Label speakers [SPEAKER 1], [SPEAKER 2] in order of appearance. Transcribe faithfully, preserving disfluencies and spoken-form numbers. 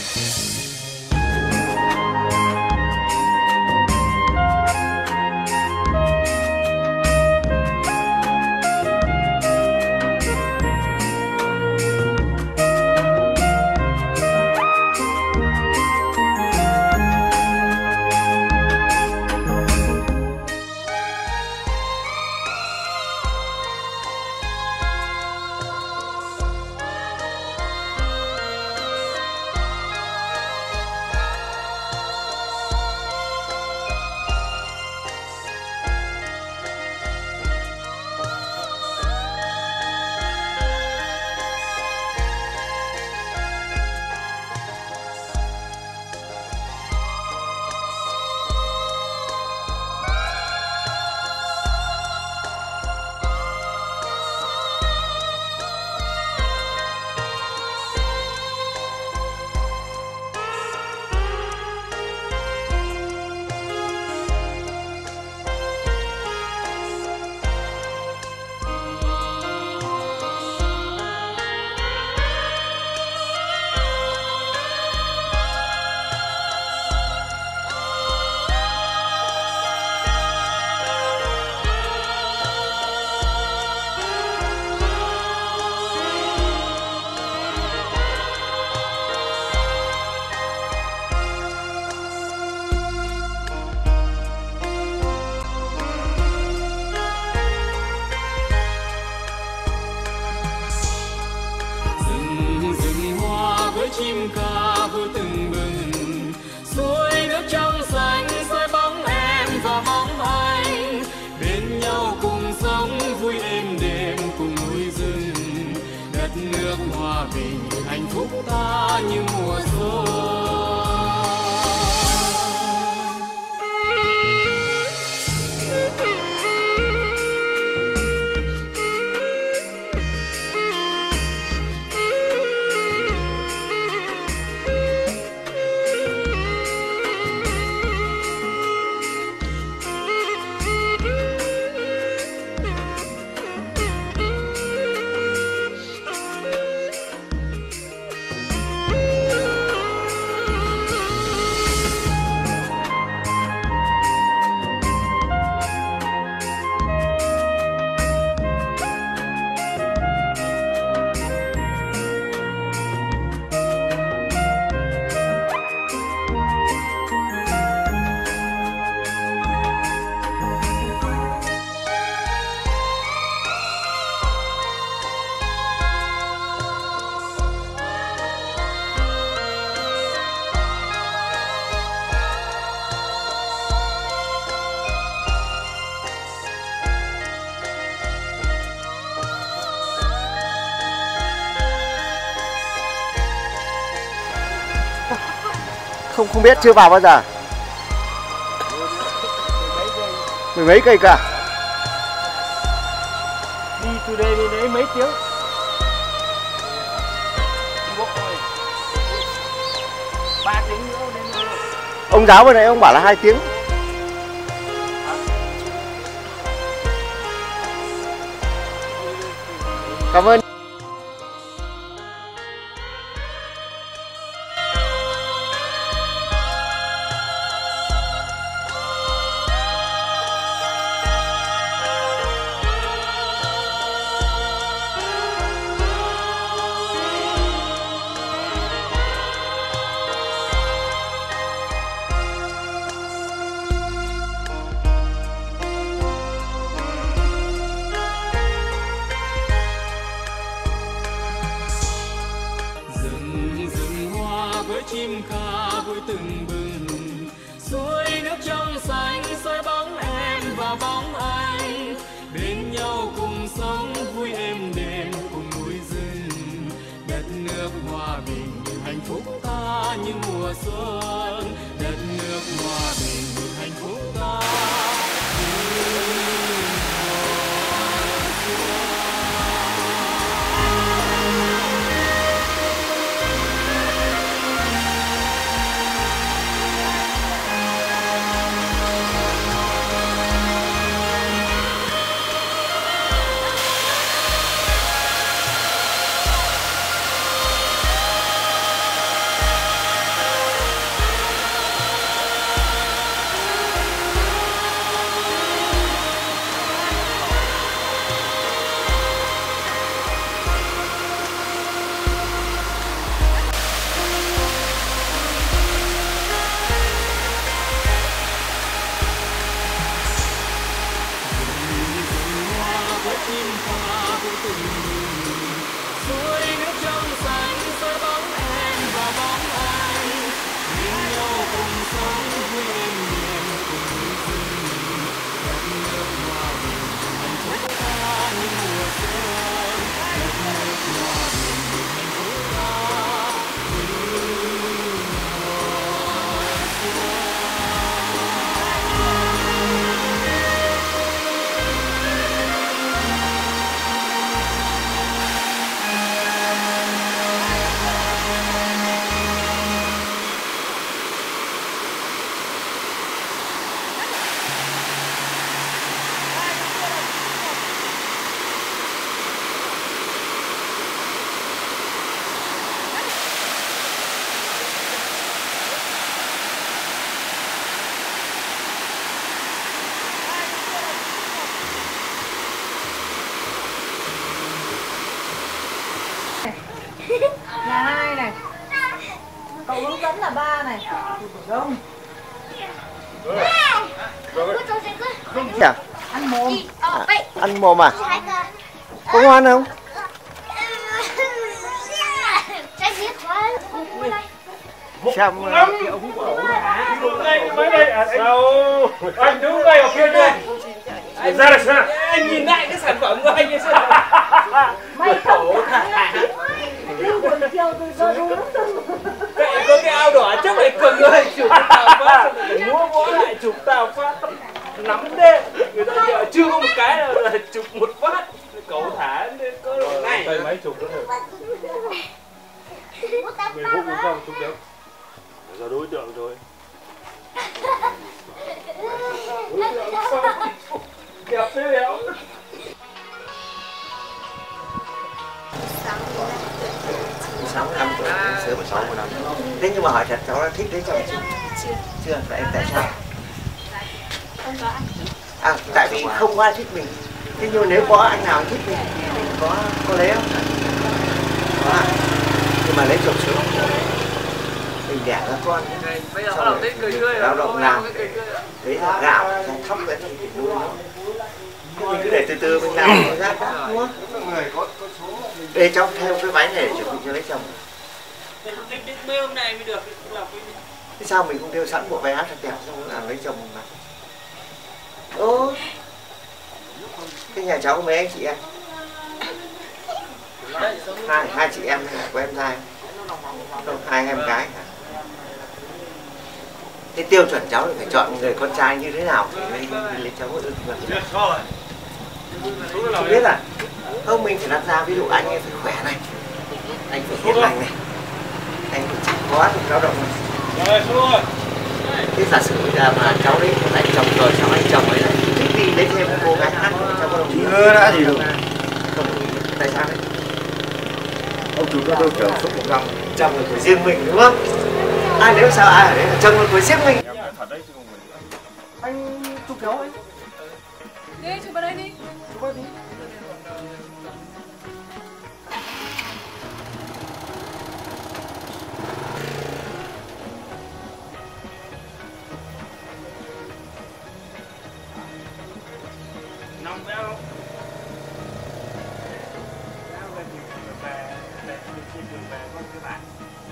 [SPEAKER 1] chim ca vui từng bừng, suối nước trong xanh soi bóng em và bóng anh, bên nhau cùng sống vui êm đềm cùng núi rừng, đất nước hòa bình hạnh phúc ta như mùa xuân.
[SPEAKER 2] Không không biết, chưa vào bao giờ. Mười mấy cây cả.
[SPEAKER 3] Đi từ đây đến đấy mấy tiếng. Ba tiếng nữa đến.
[SPEAKER 2] Ông giáo vừa nãy ông bảo là hai tiếng. Cảm ơn.
[SPEAKER 1] Chim ca vui từng bừng, suối nước trong xanh soi bóng em và bóng anh, bên nhau cùng sống vui êm đềm cùng núi rừng, đất nước hòa bình hạnh phúc ta như mùa xuân, đất nước hòa bình hạnh phúc ta như mùa xuân.
[SPEAKER 4] Là hai này. Cậu hướng dẫn là ba này. Không.
[SPEAKER 2] Dạ.
[SPEAKER 4] Ăn mồm.
[SPEAKER 2] À, ăn mồm à? Có ngoan không? Xem cái ống cổ
[SPEAKER 3] Sao anh đứng đây ở kia đây. Anh ra đây xem.
[SPEAKER 1] Anh nhìn lại cái sản phẩm của anh ấy xem.
[SPEAKER 4] Mày cậu Lưu buồn chiều từ giờ đúng lắm.
[SPEAKER 1] Vậy có cái ao đỏ trước này cường ơi, chụp tao phát, múa múa lại chụp tao phát, nắm đê, người ta giờ chưa có một cái nào là chụp một phát, cậu thả nên có lúc này.
[SPEAKER 3] Đây máy chụp đó rồi. Người phụ cũng không chụp được. Do đối tượng rồi.
[SPEAKER 1] Đẹp thế béo.
[SPEAKER 2] sáu năm tuổi, sớm sáu năm. Thế nhưng mà hỏi thật cháu đã thích lấy chồng chưa? Chưa. Tại tại sao? À, tại vì không có ai thích mình. Thế nhưng mà nếu có anh nào thích mình thì mình có có lấy không? Có à. Nhưng mà lấy chồng sớm mình đẻ ra con.
[SPEAKER 1] Bây giờ bắt đầu thích cười tươi
[SPEAKER 2] lao động làm đấy là gạo thóc đấy thì nuôi nó. Mình cứ để từ từ mình làm nó ra đã, đúng không? Để cháu theo cái váy này để chuẩn bị cho lấy chồng.
[SPEAKER 1] Mấy hôm nay mới được.
[SPEAKER 2] Thế sao mình không theo sẵn bộ váy áo thật đẹp xong làm lấy chồng mà? Ô, cái nhà cháu có mấy anh chị em? Hai, hai chị em hay là có em trai? Không, hai em gái hả? Thế tiêu chuẩn cháu thì phải chọn người con trai như thế nào thì mới lấy cháu có ưng được? Không biết à? Không, mình phải đặt ra ví dụ anh ấy phải khỏe này, anh phải hiền lành này, anh phải chịu khó trong lao động này.
[SPEAKER 3] Rồi, xuống rồi.
[SPEAKER 2] Thế giả sử bây giờ mà cháu đấy có anh chồng rồi, sao anh chồng ấy lại thích đi lấy thêm một cô gái khác cháu có đồng ý? Chưa đã gì được. Không đồng ý. Tại sao đấy? Ông chủ có đâu trở xuống một năm. Chồng là của riêng mình đúng không? Ai nếu sao ai ở đấy là chồng là của riêng mình.
[SPEAKER 4] Anh chụp kéo ấy.
[SPEAKER 5] Đi, chụp vào đây đi.
[SPEAKER 4] Chụp vào đi.
[SPEAKER 3] Nóng béo không? Béo lên thì về, về, về, về, về, về, về,